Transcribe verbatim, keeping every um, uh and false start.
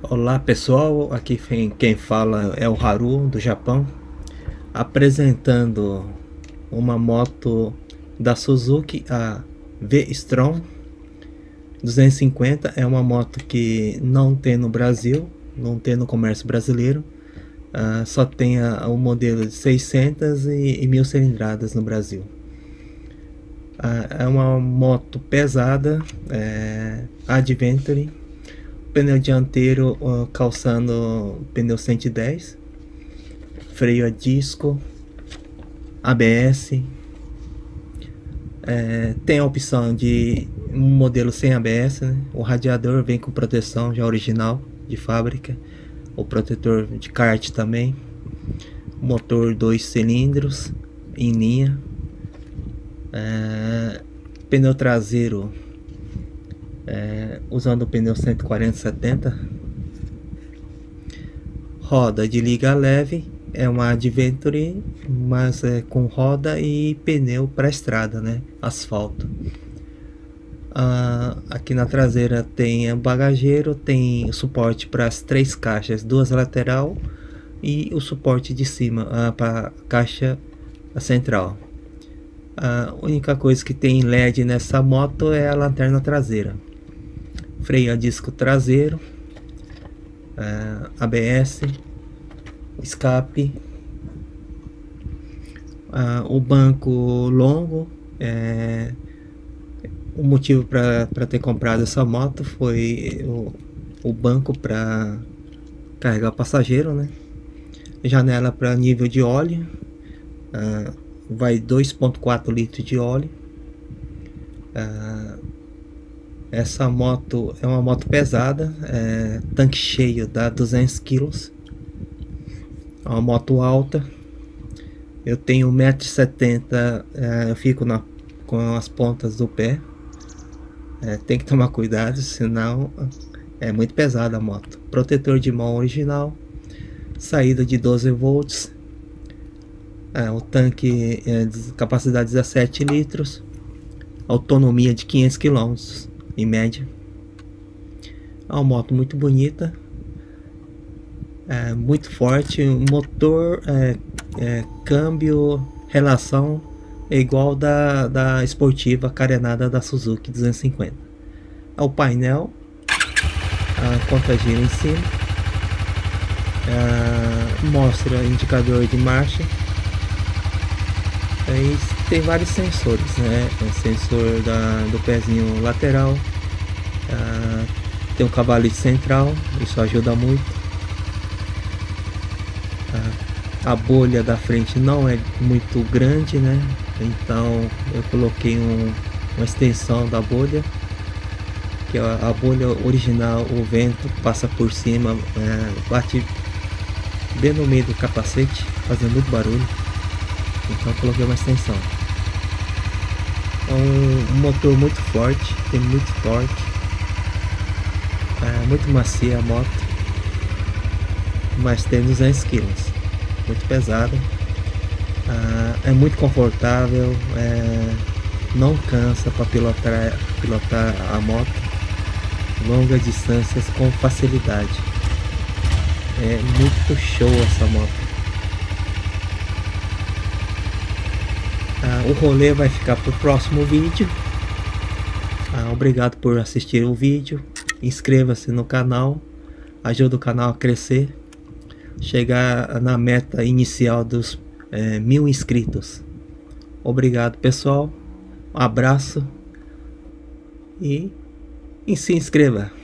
Olá pessoal, aqui quem quem fala é o Haru do Japão, apresentando uma moto da Suzuki, a V-Strom duzentos e cinquenta. É uma moto que não tem no Brasil, não tem no comércio brasileiro, uh, só tem a, o modelo de seiscentas e, e mil cilindradas no Brasil. Uh, é uma moto pesada, é, Adventure. Pneu dianteiro uh, calçando pneu cento e dez, freio a disco, A B S, é, tem a opção de um modelo sem A B S, né? O radiador vem com proteção já original de fábrica, o protetor de kart também, motor dois cilindros em linha, é, pneu traseiro É, usando o pneu cento e quarenta setenta, roda de liga leve, é uma Adventure, mas é com roda e pneu para estrada, né? Asfalto. Ah, aqui na traseira tem o bagageiro, tem suporte para as três caixas, duas lateral e o suporte de cima ah, para a caixa central. A única coisa que tem L E D nessa moto é a lanterna traseira. Freio a disco traseiro, uh, A B S, escape, uh, o banco longo. É, o motivo para ter comprado essa moto foi o, o banco para carregar passageiro, né? Janela para nível de óleo, uh, vai dois ponto quatro litros de óleo. Uh, Essa moto é uma moto pesada, é, tanque cheio dá duzentos quilos. É uma moto alta. Eu tenho um metro e setenta, é, eu fico na, com as pontas do pé. É, tem que tomar cuidado, senão é muito pesada a moto. Protetor de mão original, saída de doze volts. É, o tanque é de capacidade dezessete litros, autonomia de quinhentos quilômetros em média. É uma moto muito bonita, é muito forte, motor, é, é, câmbio, relação é igual da, da esportiva carenada da Suzuki duzentos e cinquenta. É o painel, a conta-gira em cima, é, mostra indicador de marcha. Aí tem vários sensores, né? É sensor da, do pezinho lateral, uh, tem um cavalete central, isso ajuda muito. Uh, a bolha da frente não é muito grande, né? Então eu coloquei um, uma extensão da bolha, que a, a bolha original, o vento passa por cima, uh, bate bem no meio do capacete, fazendo muito barulho. Então coloquei uma extensão. É um, um motor muito forte, tem muito torque, é muito macia a moto, mas tem duzentos quilos, muito pesada, é, é muito confortável, é, não cansa para pilotar, pilotar a moto longas distâncias com facilidade. É muito show essa moto. Ah, o rolê vai ficar para o próximo vídeo. Ah, obrigado por assistir o vídeo. Inscreva-se no canal, ajuda o canal a crescer, chegar na meta inicial dos é, mil inscritos. Obrigado pessoal, um abraço e, e se inscreva.